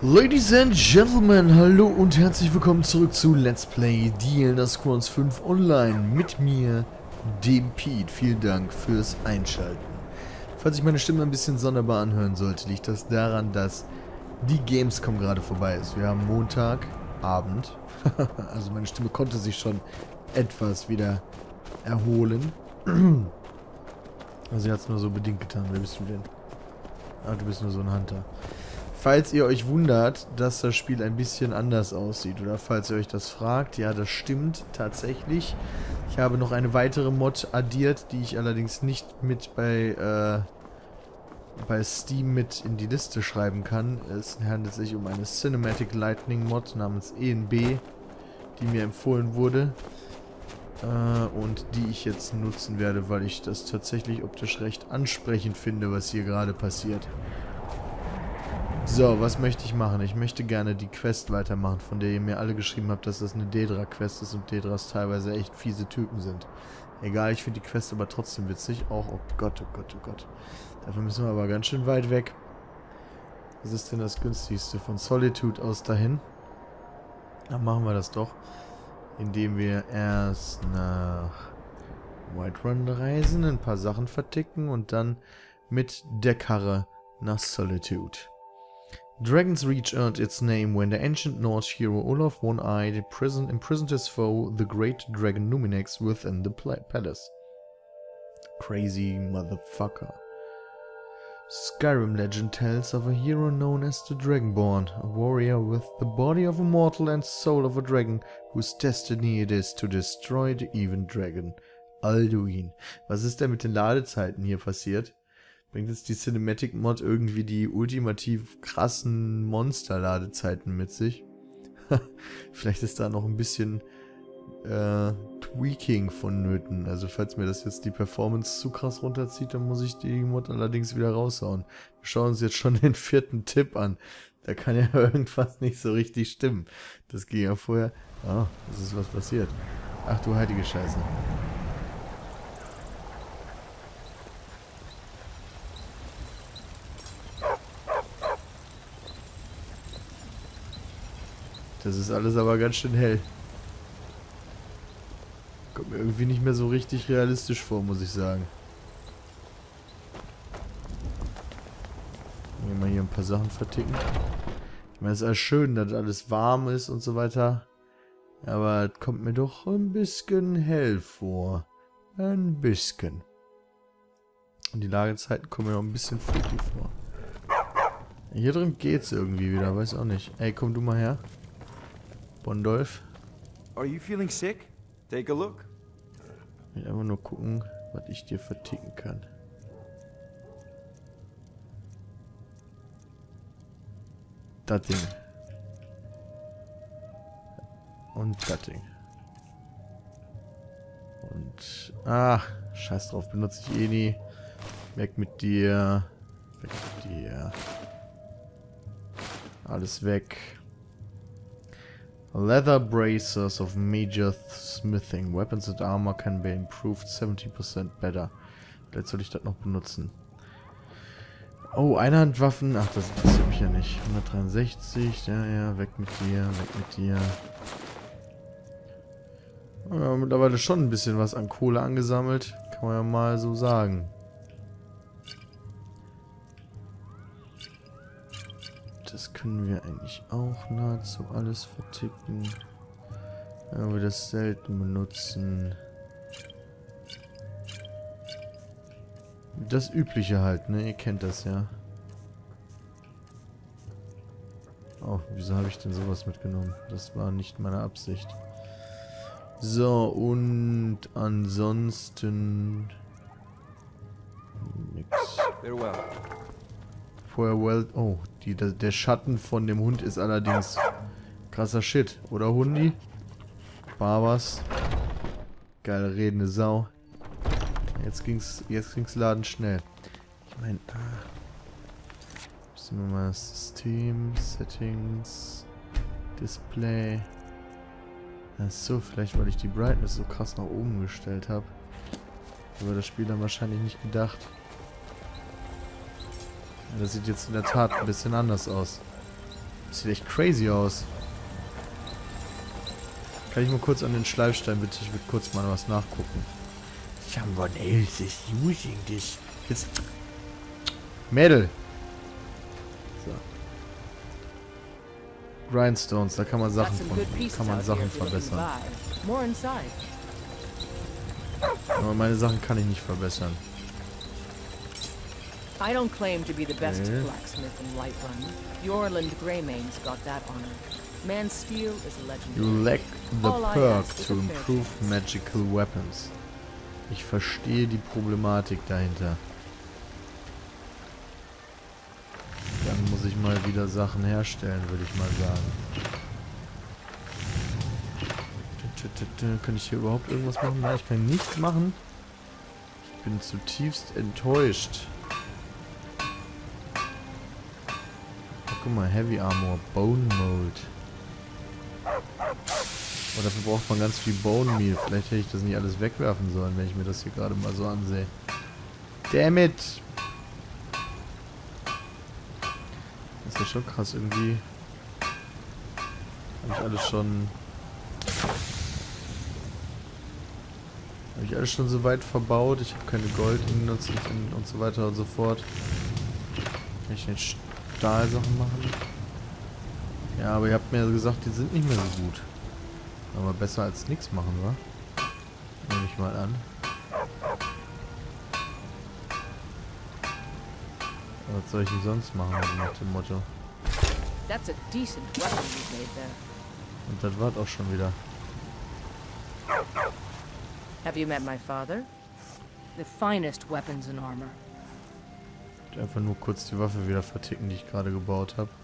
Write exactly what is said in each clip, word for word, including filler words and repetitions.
Ladies and Gentlemen, hallo und herzlich willkommen zurück zu Let's Play The Elder Scrolls fünf Online mit mir, dem Pete. Vielen Dank fürs Einschalten. Falls ich meine Stimme ein bisschen sonderbar anhören sollte, liegt das daran, dass die Gamescom gerade vorbei ist. Wir haben Montagabend, also meine Stimme konnte sich schon etwas wieder erholen. Also sie hat es nur so bedingt getan. Wer bist du denn? Ah, du bist nur so ein Hunter. Falls ihr euch wundert, dass das Spiel ein bisschen anders aussieht, oder falls ihr euch das fragt, ja, das stimmt tatsächlich. Ich habe noch eine weitere Mod addiert, die ich allerdings nicht mit bei, äh, bei Steam mit in die Liste schreiben kann. Es handelt sich um eine Cinematic Lightning Mod namens E N B, die mir empfohlen wurde. Äh, und die ich jetzt nutzen werde, weil ich das tatsächlich optisch recht ansprechend finde, was hier gerade passiert. So, was möchte ich machen? Ich möchte gerne die Quest weitermachen, von der ihr mir alle geschrieben habt, dass das eine Daedra-Quest ist und Daedras teilweise echt fiese Typen sind. Egal, ich finde die Quest aber trotzdem witzig. Auch, oh Gott, oh Gott, oh Gott. Dafür müssen wir aber ganz schön weit weg. Was ist denn das günstigste? Von Solitude aus dahin? Dann machen wir das doch. Indem wir erst nach Whiterun reisen, ein paar Sachen verticken und dann mit der Karre nach Solitude. Dragon's Reach earned its name when the ancient Norse hero Olaf One-Eyed prison imprisoned his foe, the great dragon Numinex, within the palace. Crazy motherfucker. Skyrim legend tells of a hero known as the Dragonborn, a warrior with the body of a mortal and soul of a dragon, whose destiny it is to destroy the even dragon. Alduin. Was ist denn mit den Ladezeiten hier passiert? Bringt jetzt die Cinematic Mod irgendwie die ultimativ krassen Monster-Ladezeiten mit sich? Vielleicht ist da noch ein bisschen äh, Tweaking vonnöten. Also falls mir das jetzt die Performance zu krass runterzieht, dann muss ich die Mod allerdings wieder raushauen. Wir schauen uns jetzt schon den vierten Tipp an. Da kann ja irgendwas nicht so richtig stimmen. Das ging ja vorher... Ah, es ist was passiert. Ach du heilige Scheiße. Das ist alles aber ganz schön hell. Kommt mir irgendwie nicht mehr so richtig realistisch vor, muss ich sagen. Wenn wir mal hier ein paar Sachen verticken. Ich meine, es ist alles schön, dass alles warm ist und so weiter. Aber es kommt mir doch ein bisschen hell vor. Ein bisschen. Und die Lagezeiten kommen mir noch ein bisschen freaky vor. Hier drin geht's irgendwie wieder, weiß auch nicht. Ey, komm du mal her. Bondolf. Are you feeling sick? Take a look. Ich will einfach nur gucken, was ich dir verticken kann. Das Ding. Und das Ding. Und... Ach, scheiß drauf, benutze ich eh nie. Weg mit dir. Weg mit dir. Alles weg. Leather bracers of major smithing. Weapons and armor can be improved seventy percent better. Vielleicht soll ich das noch benutzen. Oh, Einhandwaffen. Ach, das interessiert mich ja nicht. hundertdreiundsechzig. Ja, ja, weg mit dir, weg mit dir. Ja, mittlerweile schon ein bisschen was an Kohle angesammelt. Kann man ja mal so sagen. Das können wir eigentlich auch nahezu alles verticken. Wenn wir das selten benutzen. Das Übliche halt, ne? Ihr kennt das ja. Oh, wieso habe ich denn sowas mitgenommen? Das war nicht meine Absicht. So, und ansonsten... nix. Farewell. Vorher well... Oh, die, der, der Schatten von dem Hund ist allerdings krasser Shit. Oder Hundi? Barbas. Geile redende Sau. Jetzt ging's, jetzt ging's Laden schnell. Ich meine... Ah, müssen wir mal System, Settings, Display... Achso, vielleicht weil ich die Brightness so krass nach oben gestellt habe. Aber das Spiel dann wahrscheinlich nicht gedacht. Das sieht jetzt in der Tat ein bisschen anders aus. Sieht echt crazy aus. Kann ich mal kurz an den Schleifstein bitte? Ich würde kurz mal was nachgucken. Someone else is using this. Jetzt. Mädel. So. Grindstones, da kann man Sachen von, kann man Sachen verbessern. Aber meine Sachen kann ich nicht verbessern. I don't claim to be the best Okay. blacksmith in Whiterun. The Orland Greymanes got that honor. Man's steel is legendary. You lack the All I perk ask is to a fair improve chance. magical weapons. Ich verstehe die Problematik dahinter. Dann muss ich mal wieder Sachen herstellen, würde ich mal sagen. Kann ich hier überhaupt irgendwas machen? Nein, ich kann nichts machen. Ich bin zutiefst enttäuscht. Oh, guck mal, Heavy Armor, Bone Mold. Oh, dafür braucht man ganz viel Bone Meal. Vielleicht hätte ich das nicht alles wegwerfen sollen, wenn ich mir das hier gerade mal so ansehe. Damn it! Das ist ja schon krass, irgendwie. Habe ich alles schon... Habe ich alles schon so weit verbaut. Ich habe keine Gold-Ingots und, und so weiter und so fort. Kann ich jetzt Stahlsachen machen? Ja, aber ihr habt mir gesagt, die sind nicht mehr so gut. Aber besser als nichts machen, wa? Nehme ich mal an. Was soll ich denn sonst machen, also nach dem Motto? That's a decent weapon you made there. Und das war's auch schon wieder. Have you met my father? The finest weapons and armor. Ich einfach nur kurz die Waffe wieder verticken, die ich gerade gebaut habe.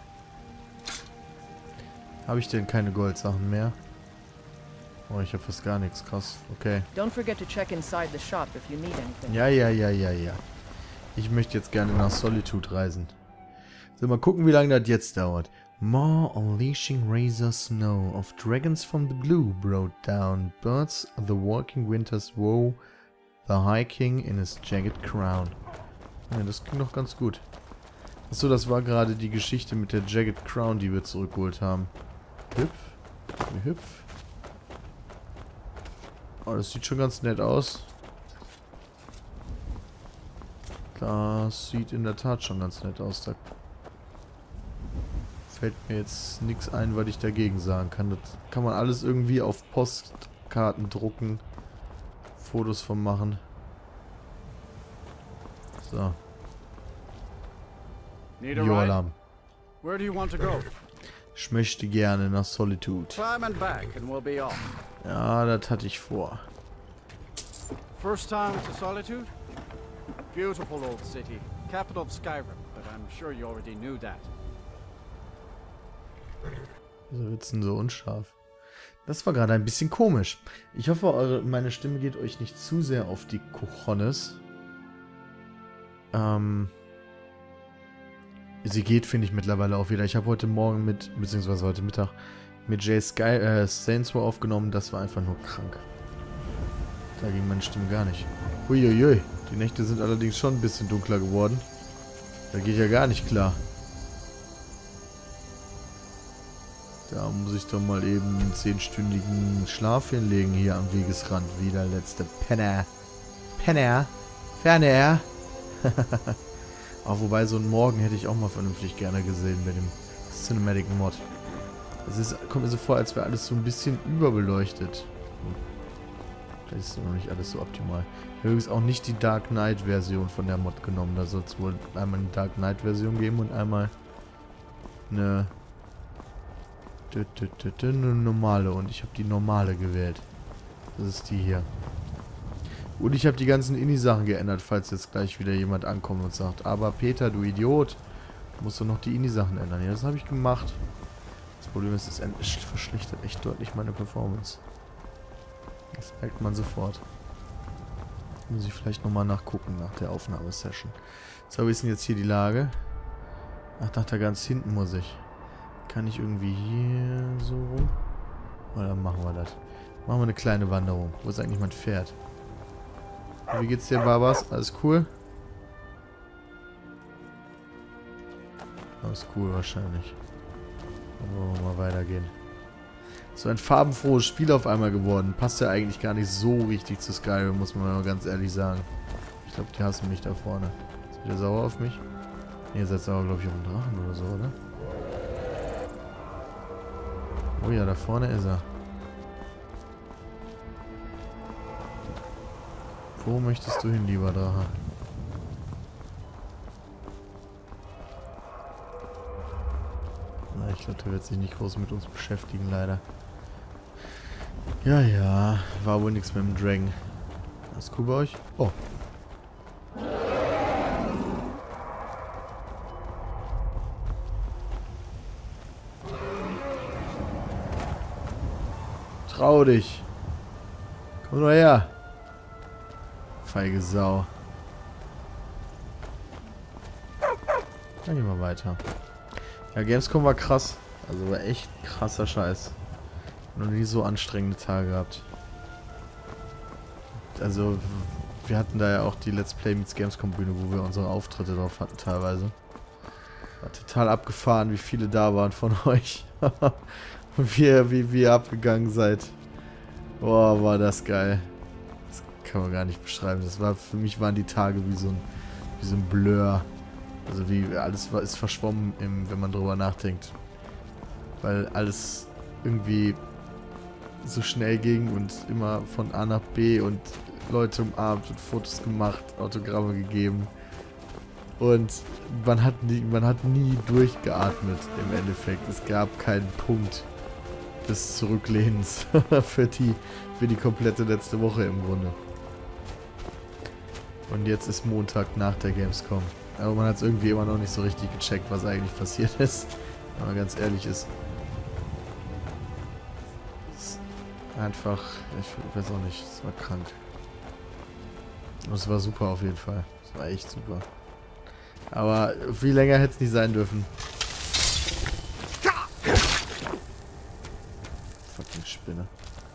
Habe ich denn keine Goldsachen mehr? Oh, ich habe fast gar nichts. Krass. Okay. Don't forget to check inside the shop if you need anything. Ja, ja, ja, ja, ja. Ich möchte jetzt gerne nach Solitude reisen. So, mal gucken, wie lange das jetzt dauert. More unleashing razor snow of dragons from the blue brought down birds the walking winter's woe, the high king in his jagged crown. Ja, das ging doch ganz gut. Achso, das war gerade die Geschichte mit der Jagged Crown, die wir zurückgeholt haben. Hüpf. Hüpf. Oh, das sieht schon ganz nett aus. Das sieht in der Tat schon ganz nett aus. Da fällt mir jetzt nichts ein, was ich dagegen sagen kann. Das kann man alles irgendwie auf Postkarten drucken. Fotos von machen. So. Need a Jo, ride? Alarm. Where do you want to go? Ich möchte gerne nach Solitude. Climb and back and we'll be off. Ja, das hatte ich vor. First time to Solitude? Beautiful old city. Capital of Skyrim, but I'm sure you already knew that. Wieso wird's denn so unscharf? Das war gerade ein bisschen komisch. Ich hoffe, eure, meine Stimme geht euch nicht zu sehr auf die Cojones. Ähm... Sie geht, finde ich, mittlerweile auch wieder. Ich habe heute Morgen mit, beziehungsweise heute Mittag, mit Jay Sky, äh, Saints Row aufgenommen. Das war einfach nur krank. Da ging meine Stimme gar nicht. Uiuiui. Die Nächte sind allerdings schon ein bisschen dunkler geworden. Da geht ja gar nicht klar. Da muss ich doch mal eben einen zehnstündigen Schlaf hinlegen hier am Wegesrand. Wie der letzte Penner. Penner. Ferner. Aber wobei, so einen Morgen hätte ich auch mal vernünftig gerne gesehen mit dem Cinematic Mod. Es ist, kommt mir so vor, als wäre alles so ein bisschen überbeleuchtet. Hm. Vielleicht ist noch nicht alles so optimal. Ich habe übrigens auch nicht die Dark Knight Version von der Mod genommen. Da soll es wohl einmal eine Dark Knight Version geben und einmal eine, eine normale. Und ich habe die normale gewählt. Das ist die hier. Und ich habe die ganzen Ini-Sachen geändert, falls jetzt gleich wieder jemand ankommt und sagt, aber Peter, du Idiot, musst du noch die Ini-Sachen ändern. Ja, das habe ich gemacht. Das Problem ist, es verschlechtert echt deutlich meine Performance. Das merkt man sofort. Muss ich vielleicht nochmal nachgucken nach der Aufnahmesession. So, wie ist denn jetzt hier die Lage? Ach, nach da ganz hinten muss ich. Kann ich irgendwie hier so rum? Oder dann machen wir das. Machen wir eine kleine Wanderung. Wo ist eigentlich mein Pferd? Wie geht's dir, Babas? Alles cool? Alles cool wahrscheinlich. Dann wollen wir mal weitergehen. So ein farbenfrohes Spiel auf einmal geworden. Passt ja eigentlich gar nicht so richtig zu Skyrim, muss man mal ganz ehrlich sagen. Ich glaube, die hassen mich da vorne. Ist wieder sauer auf mich? Ne, ihr seid sauer, glaube ich, auf den Drachen oder so, oder? Oh ja, da vorne ist er. Wo möchtest du hin, lieber Drache? Na, ich glaube, der wird sich nicht groß mit uns beschäftigen, leider. Ja, ja. War wohl nichts mit dem Dragon. Alles cool bei euch? Oh. Trau dich. Komm nur her. Feige Sau. Dann gehen wir weiter. Ja, Gamescom war krass. Also war echt krasser Scheiß. Noch nie so anstrengende Tage gehabt. Also, wir hatten da ja auch die Let's Play Meets Gamescom Bühne, wo wir unsere Auftritte drauf hatten teilweise. War total abgefahren, wie viele da waren von euch. Und wie ihr, wie, wie ihr abgegangen seid. Boah, war das geil. Das kann man gar nicht beschreiben. Das war, für mich waren die Tage wie so ein, wie so ein Blur. Also wie alles war, ist verschwommen, im, wenn man drüber nachdenkt. Weil alles irgendwie so schnell ging und immer von A nach B und Leute umarmt und Fotos gemacht, Autogramme gegeben. Und man hat nie, man hat nie durchgeatmet im Endeffekt. Es gab keinen Punkt des Zurücklehnens für die, für die komplette letzte Woche im Grunde. Und jetzt ist Montag nach der Gamescom. Aber man hat es irgendwie immer noch nicht so richtig gecheckt, was eigentlich passiert ist. Wenn man ganz ehrlich ist. Es einfach, ich weiß auch nicht, es war krank. Und es war super auf jeden Fall. Es war echt super. Aber viel länger hätte es nicht sein dürfen. Fucking Spinne.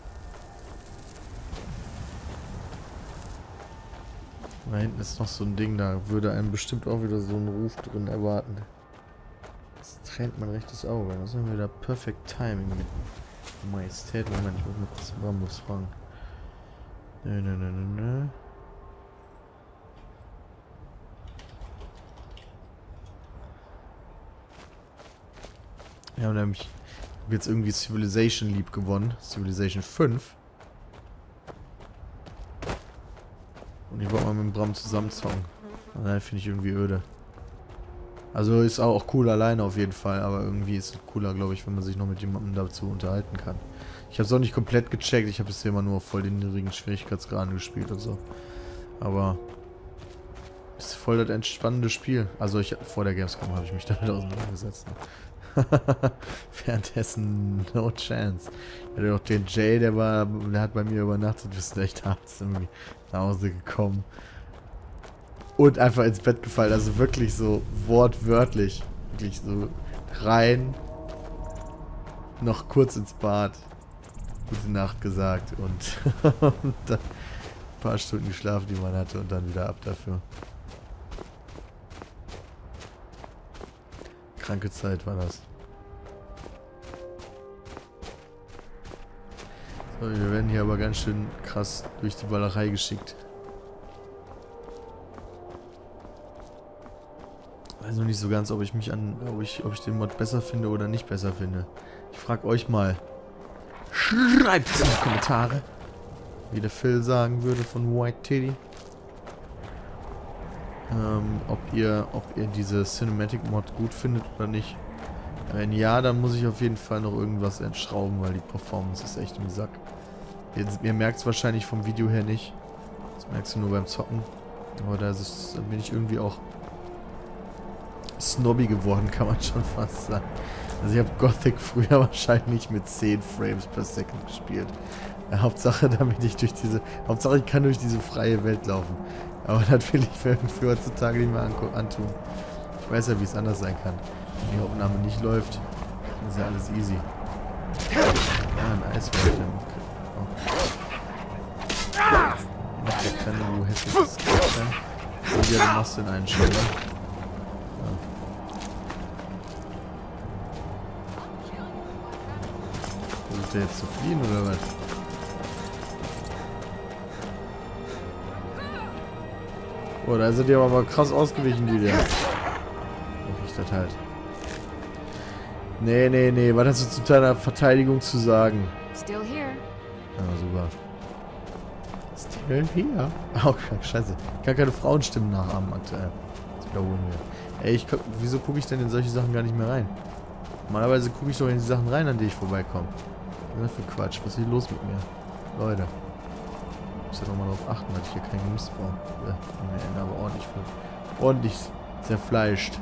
Da hinten ist noch so ein Ding, da würde einem bestimmt auch wieder so ein Ruf drin erwarten. Das trennt mein rechtes Auge. Das ist wieder Perfect Timing mit Majestät. Moment, ich muss mal kurz Bambus fragen. Nö, nö, nö, nö, nö. Ja, und nämlich ich hab jetzt irgendwie Civilization lieb gewonnen. Civilization fünf. Und ich wollte mal mit dem Bram zusammen zocken. Nein, finde ich irgendwie öde. Also ist auch cool alleine auf jeden Fall, aber irgendwie ist es cooler, glaube ich, wenn man sich noch mit jemandem dazu unterhalten kann. Ich habe es auch nicht komplett gecheckt, ich habe bisher immer nur auf voll den niedrigen Schwierigkeitsgraden gespielt und so. Aber ist voll das entspannende Spiel. Also ich vor der Gamescom habe ich mich damit auseinandergesetzt. Währenddessen no chance. Ich hatte doch den Jay, der war, der hat bei mir übernachtet, wir sind echt abends irgendwie nach Hause gekommen. Und einfach ins Bett gefallen, also wirklich so wortwörtlich. Wirklich so rein, noch kurz ins Bad, gute Nacht gesagt und, und dann ein paar Stunden geschlafen, die man hatte und dann wieder ab dafür. Kranke Zeit war das. So, wir werden hier aber ganz schön krass durch die Wallerei geschickt. Ich weiß noch nicht so ganz, ob ich mich an, ob ich, ob ich den Mod besser finde oder nicht besser finde. Ich frage euch mal. Schreibt es in die Kommentare. Wie der Phil sagen würde von White Titty. Ähm, ob ihr, ob ihr diese Cinematic Mod gut findet oder nicht. Wenn ja, dann muss ich auf jeden Fall noch irgendwas entschrauben, weil die Performance ist echt im Sack. Jetzt, ihr merkt es wahrscheinlich vom Video her nicht. Das merkst du nur beim Zocken. Aber da, ist, da bin ich irgendwie auch snobby geworden, kann man schon fast sagen. Also ich habe Gothic früher wahrscheinlich mit zehn Frames per Second gespielt. Ja, Hauptsache, damit ich durch diese... Hauptsache, ich kann durch diese freie Welt laufen. Aber das will ich für, für heutzutage nicht mehr antun. Ich weiß ja, wie es anders sein kann. Wenn die Aufnahme nicht läuft, dann ist ja alles easy. Ja, ein Eiswürfel. Oh. Noch der kleine, du hässliches Kerl. So, ja, du machst den einen schon, ne? Ja. Versucht er jetzt zu fliehen oder was? Oh, da sind die aber mal krass ausgewichen, die da. Mach ich das halt. Nee, nee, nee. Was hast du zu deiner Verteidigung zu sagen? Still here. Ja, super. Still here? Oh, scheiße. Ich kann keine Frauenstimmen nachahmen aktuell. Das wiederholen wir. Ey, ich, wieso gucke ich denn in solche Sachen gar nicht mehr rein? Normalerweise gucke ich doch in die Sachen rein, an die ich vorbeikomme. Was ist das für Quatsch? Was ist hier los mit mir? Leute. Ich muss ja nochmal darauf achten, dass ich hier keinen Mist baue. Ja, mir Ende aber ordentlich für. Ordentlich zerfleischt.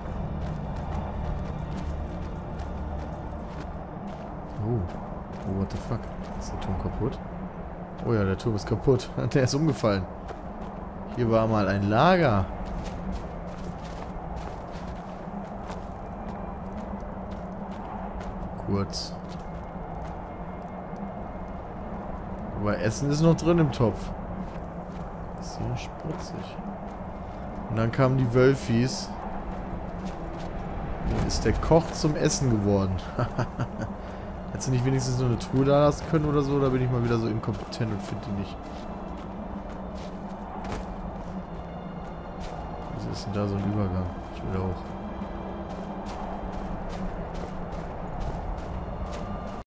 Oh. Oh, what the fuck? Ist der Turm kaputt? Oh ja, der Turm ist kaputt. Der ist umgefallen. Hier war mal ein Lager. Kurz. Aber Essen ist noch drin im Topf. Ist hier spritzig. Und dann kamen die Wölfis. Dann ist der Koch zum Essen geworden. Hättest du nicht wenigstens nur eine Truhe da lassen können oder so? Oder bin ich mal wieder so inkompetent und finde die nicht? Wieso ist denn da so ein Übergang? Ich will da hoch.